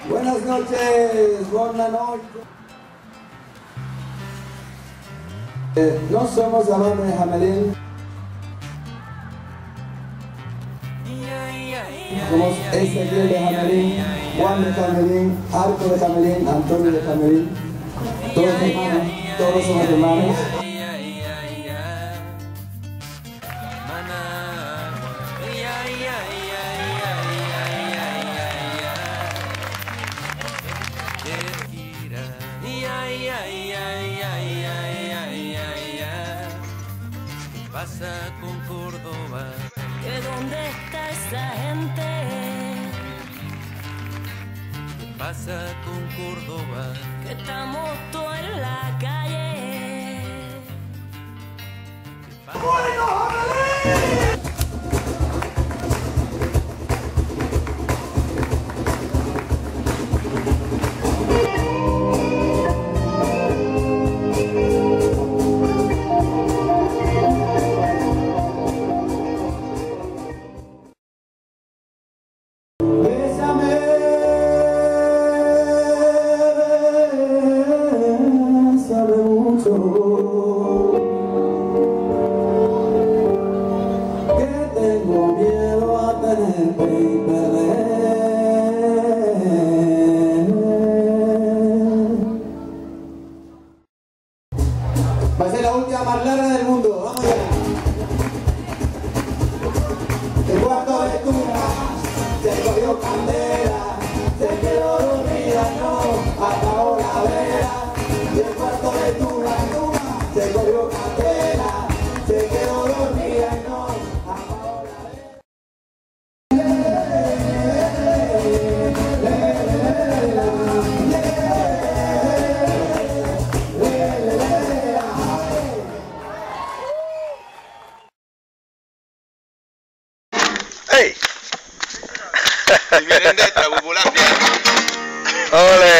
Buenas noches, buenas noches. No somos la banda de Jamelín. Somos Ezequiel de Jamelín, Juan de Jamelín, Arco de Jamelín, Antonio de Jamelín. Todos hermanos, todos somos hermanos. Pasa con Córdoba, que dónde está esa gente. ¿Qué pasa con Córdoba? Que estamos todos en la calle. ¡Bueno, Jamelín! Tengo miedo a tenerte y perder. Va a ser la última más larga del mundo. Vamos allá. El cuarto de tu casa se cogió candela, se quedó dormida, no apagó la vela. Y el cuarto de tu cama se cogió candela, se quedó dormida y no apagó la vela. ¡Ey! Y vienen de esta, Bubulandia. ¡Ole!